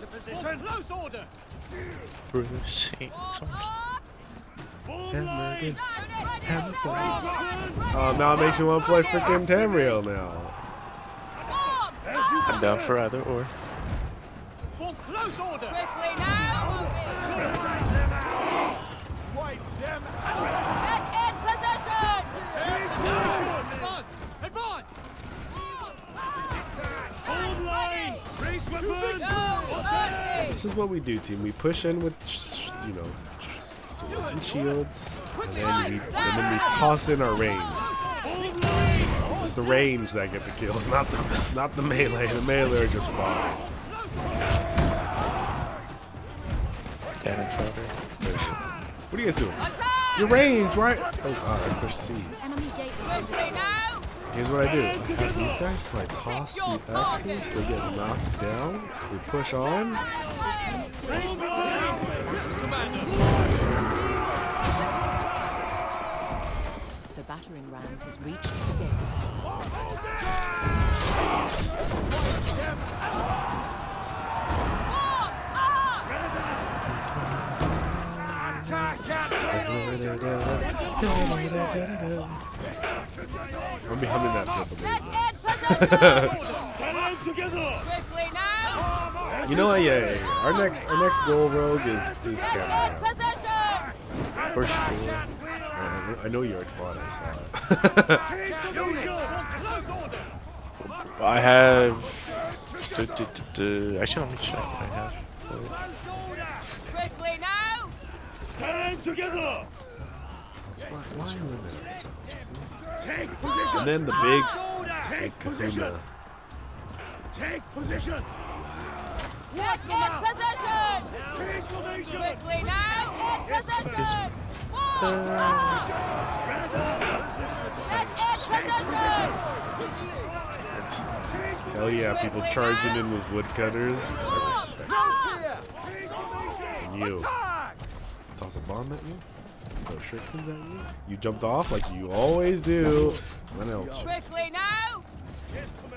Close order. Bruce, Oh, now it makes me want to play freaking Tamriel now. I'm down for either or. Form close order. Quickly now. Wipe them Get in position. Advance! Advance! Hold line! Raise weapons! This is what we do, team. We push in with, you know, swords and shields, and then we toss in our range. It's the range that get the kills, not the melee. The melee are just fine. What are you guys doing? Your range, right? Oh god, I pushed C. Here's what I do. I have these guys, so I toss the X's, they get knocked down, we push on. The battering ram has reached the gates. I'm be humming that now. You know what? Yeah. Our next goal rogue is Tamriel. For sure. I know you already bought it. I saw it. I have. Actually, let me check what I have. Quickly now. Stand together. Why limit ourselves? Take position. And then the big kahuna. Take position. Get in position. Change formation. Quickly now. In position. Get in position. Hell yeah, people charging in with woodcutters. I respect. And you toss a bomb at you? Throw shurikens at you? You jumped off like you always do. What else? Quickly now.